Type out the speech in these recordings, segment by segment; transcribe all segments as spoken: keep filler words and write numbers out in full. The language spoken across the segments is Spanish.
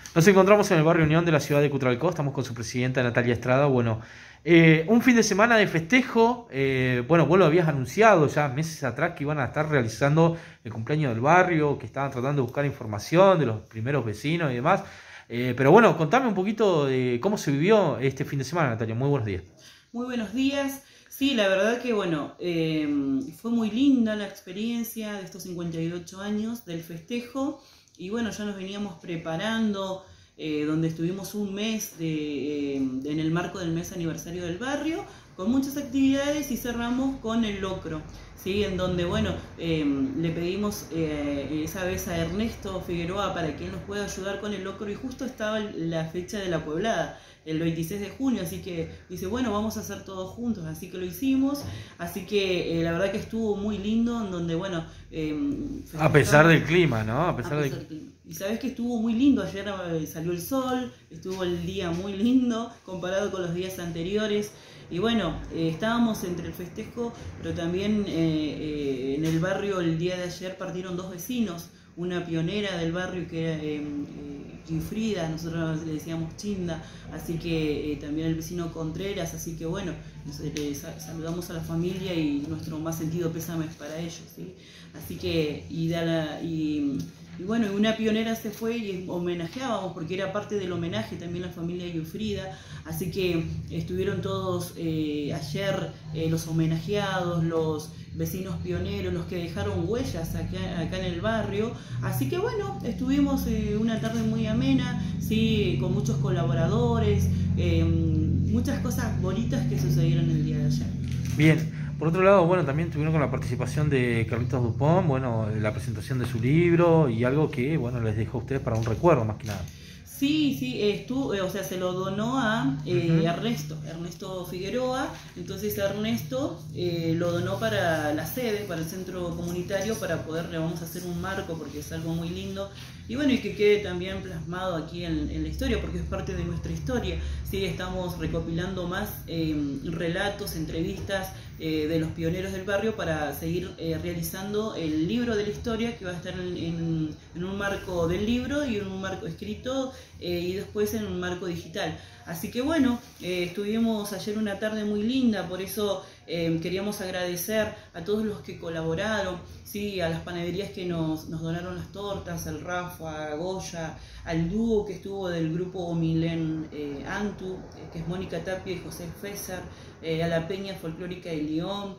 Nos encontramos en el barrio Unión de la ciudad de Cutralcó, estamos con su presidenta Natalia Estrada. Bueno, eh, un fin de semana de festejo, eh, bueno, vos lo habías anunciado ya meses atrás que iban a estar realizando el cumpleaños del barrio, que estaban tratando de buscar información de los primeros vecinos y demás. Eh, pero bueno, contame un poquito de cómo se vivió este fin de semana, Natalia. Muy buenos días. Muy buenos días. Sí, la verdad que bueno, eh, fue muy linda la experiencia de estos cincuenta y ocho años del festejo. Y bueno, ya nos veníamos preparando, eh, donde estuvimos un mes de, eh, en el marco del mes aniversario del barrio, con muchas actividades, y cerramos con el locro, ¿sí? En donde, bueno, eh, le pedimos eh, esa vez a Ernesto Figueroa para que él nos pueda ayudar con el locro, y justo estaba la fecha de la Pueblada, el veintiséis de junio, así que dice, bueno, vamos a hacer todos juntos, así que lo hicimos. Así que eh, la verdad que estuvo muy lindo, en donde, bueno, eh, A pesar del clima, ¿no? A pesar a del pesar del... Y sabes que estuvo muy lindo, ayer eh, salió el sol, estuvo el día muy lindo comparado con los días anteriores. Y bueno, eh, estábamos entre el festejo, pero también eh, eh, en el barrio el día de ayer partieron dos vecinos, una pionera del barrio que era eh, eh, Frida, nosotros le decíamos Chinda, así que eh, también el vecino Contreras, así que bueno, nos, eh, saludamos a la familia y nuestro más sentido pésame es para ellos, ¿sí? Así que, y, da la, y, y bueno, una pionera se fue y homenajeábamos, porque era parte del homenaje también la familia Yufrida, así que estuvieron todos eh, ayer eh, los homenajeados, los vecinos pioneros, los que dejaron huellas acá, acá en el barrio. Así que bueno, estuvimos eh, una tarde muy amena, sí, con muchos colaboradores, eh, muchas cosas bonitas que sucedieron el día de ayer. Bien. Por otro lado, bueno, también tuvieron con la participación de Carlitos Dupont, bueno, la presentación de su libro y algo que, bueno, les dejó a ustedes para un recuerdo más que nada. Sí, sí, estuvo, o sea, se lo donó a eh, Ernesto, Ernesto Figueroa. Entonces Ernesto eh, lo donó para la sede, para el centro comunitario, para poder, le vamos a hacer un marco, porque es algo muy lindo. Y bueno, y que quede también plasmado aquí en, en la historia, porque es parte de nuestra historia. Sí, estamos recopilando más eh, relatos, entrevistas eh, de los pioneros del barrio, para seguir eh, realizando el libro de la historia, que va a estar en, en, en un marco del libro y en un marco escrito, eh, y después en un marco digital. Así que bueno, eh, estuvimos ayer una tarde muy linda, por eso eh, queríamos agradecer a todos los que colaboraron, ¿sí? A las panaderías que nos, nos donaron las tortas, al Rafa, a Goya, al dúo que estuvo del grupo Milén eh, Antu, eh, que es Mónica Tapia y José Fésar, eh, a la Peña Folclórica de León,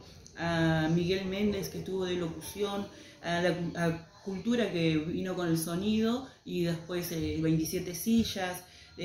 a Miguel Méndez, que estuvo de locución, a la a Cultura, que vino con el sonido, y después eh, veintisiete sillas.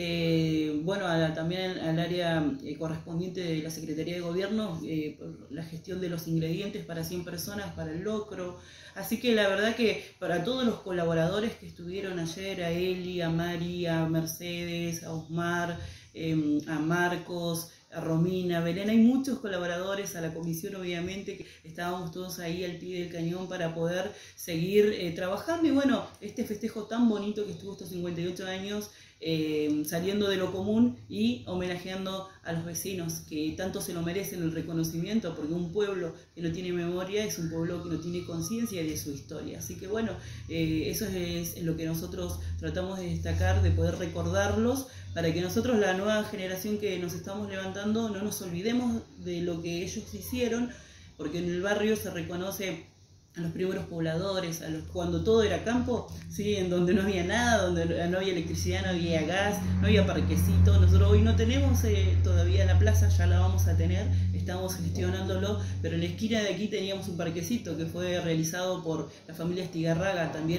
Eh, bueno, a la, también al área eh, correspondiente de la Secretaría de Gobierno, eh, por la gestión de los ingredientes para cien personas, para el locro. Así que la verdad que para todos los colaboradores que estuvieron ayer, a Eli, a Mari, a Mercedes, a Osmar, eh, a Marcos, a Romina, a Belén, hay muchos colaboradores, a la comisión obviamente, que estábamos todos ahí al pie del cañón para poder seguir eh, trabajando. Y bueno, este festejo tan bonito que estuvo estos cincuenta y ocho años, eh, saliendo de lo común y homenajeando a los vecinos, que tanto se lo merecen el reconocimiento, porque un pueblo que no tiene memoria es un pueblo que no tiene conciencia de su historia. Así que bueno, eh, eso es, es lo que nosotros tratamos de destacar, de poder recordarlos, para que nosotros, la nueva generación que nos estamos levantando, no nos olvidemos de lo que ellos hicieron, porque en el barrio se reconoce a los primeros pobladores, a los, cuando todo era campo, ¿sí? En donde no había nada, donde no había electricidad, no había gas, no había parquecito. Nosotros hoy no tenemos eh, todavía la plaza, ya la vamos a tener, estamos gestionándolo, pero en la esquina de aquí teníamos un parquecito que fue realizado por la familia Estigarraga. También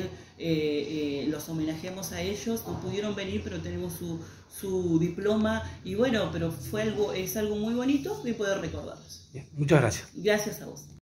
eh, eh, los homenajeamos a ellos, no pudieron venir, pero tenemos su, su diploma, y bueno, pero fue algo, es algo muy bonito de poder recordarlos. Bien, muchas gracias. Gracias a vos.